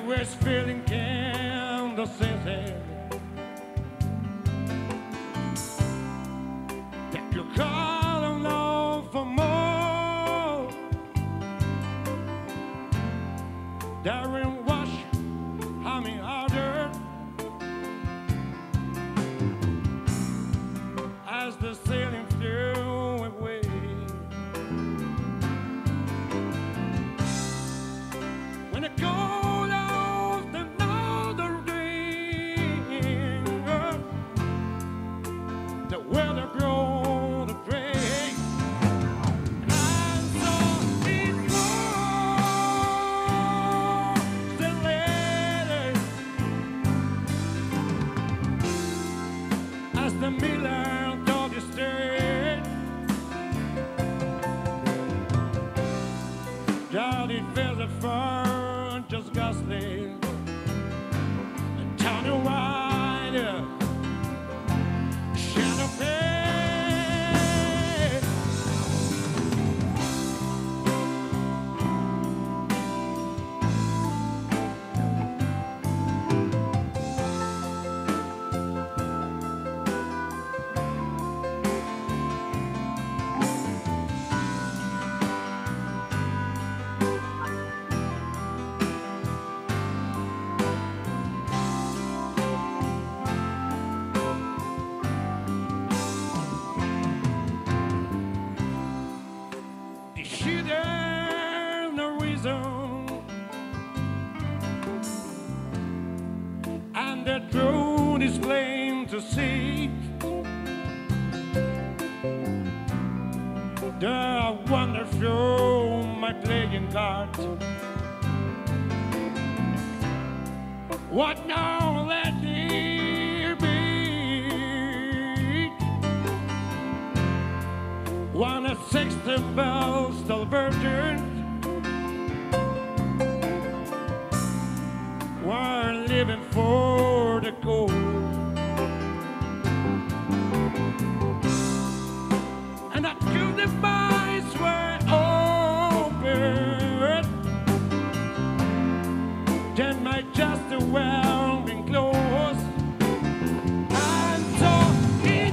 was feeling Kansas City. That you call on love for more. Darren Wash, Hammy harder as the sailing flew away. When the cold of the northern rain, the weather brought a break, and I saw it was the letters as the miller told the state that it felt the fur just ghastly and tiny wide shadow pale. She there's no reason, and the truth is plain to see. The wonderful my playing cards. What now let it be? One at 60 bells still virgin. We're living for the gold. And I killed the eyes were open. Then my just well been closed. And so it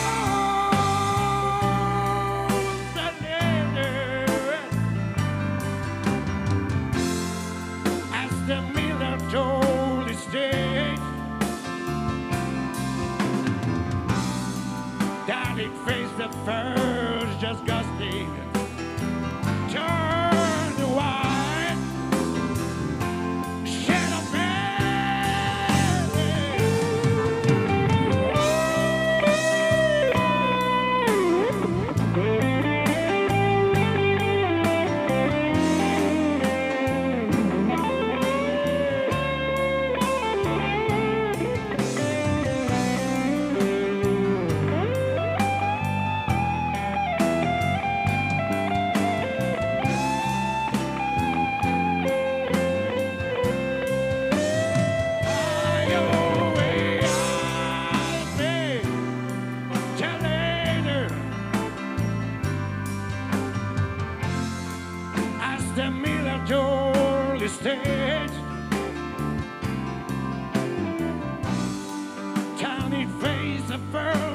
was the letter as the miller told his state that it faced the first just gusty turned wide shadow the miller told the stage tiny face of fur